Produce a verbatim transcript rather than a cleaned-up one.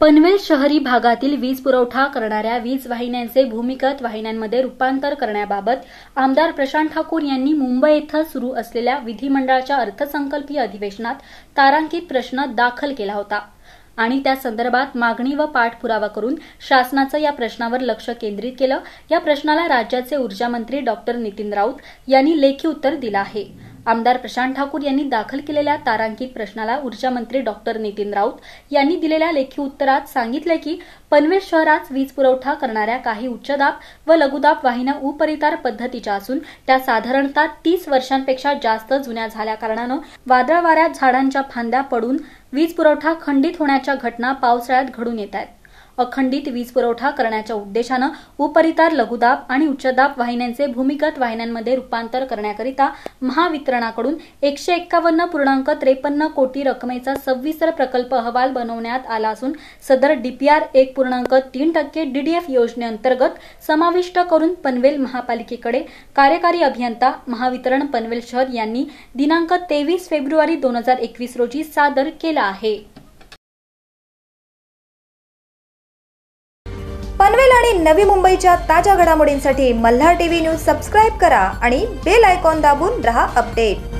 पनवेल शहरी भागातील वीज पुरवठा करणाऱ्या वीज वाहिन्यांचे भूमिगत वाहिन्यांमध्ये रूपांतर करण्याबाबत आमदार प्रशांत ठाकूर यांनी मुंबई येथे सुरू असलेल्या विधिमंडळाच्या अर्थसंकल्पीय अधिवेशनात तारांकित प्रश्न दाखल केला होता आणि त्या संदर्भात मागणी व पाठपुरावा करून शासनाचं या प्रश्नावर लक्ष केंद्रित केलं। या प्रश्नाला राज्याचे ऊर्जा मंत्री डॉक्टर नितीन राऊत यांनी लेखी उत्तर दिलं आहे। आमदार प्रशांत ठाकूर यांनी दाखल केलेल्या तारांकित प्रश्नाला ऊर्जा मंत्री डॉक्टर नितीन राऊत यांनी दिलेल्या लेखी उत्तरात सांगितले की पनवेल शहरात वीज पुरवठा करणाऱ्या काही उच्चदाब व लघुदाब वाहिन्या उपरितार पद्धतीच्या असून त्या साधारणतः तीस वर्षांपेक्षा जास्त जुन्या झाल्या कारणानं वादळ वाऱ्यात झाडांच्या फांद्या पडून वीज पुरवठा खंडित होण्याच्या घटना पावसाळ्यात घडून येत आहेत। अखंडित वीज पुरवठा करण्याच्या उद्देशानं उपरितार लघुदाब आणि उच्चदाब वाहिन्यांचे भूमिगत वाहिन्यांमध्ये रूपांतर करण्याकरिता महावितरणाकडून एकशे एक्कावन्न पूर्णांक त्रेपन्न कोटी रकमेचा सविस्तर प्रकल्प अहवाल बनवण्यात आला असून सदर डीपीआर एक पूर्णांक तीन टक्के डीडीएफ योजनेअंतर्गत समाविष्ट करून पनवेल महापालिकेकडे कार्यकारी अभियंता महावितरण पनवेल शहर यांनी दिनांक तेवीस फेब्रुवारी दोन हजार एकवीस रोजी सादर केला आहे। पनवेल आणि नवी मुंबईच्या ताज्या घडामोडींसाठी मल्हार टीव्ही न्यूज सबस्क्राइब करा आणि बेल आयकॉन दाबून रहा अपडेट।